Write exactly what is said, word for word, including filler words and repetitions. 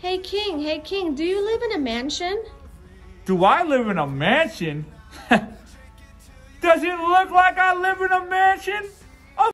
Hey, King, hey, King, do you live in a mansion? Do I live in a mansion? Does it look like I live in a mansion?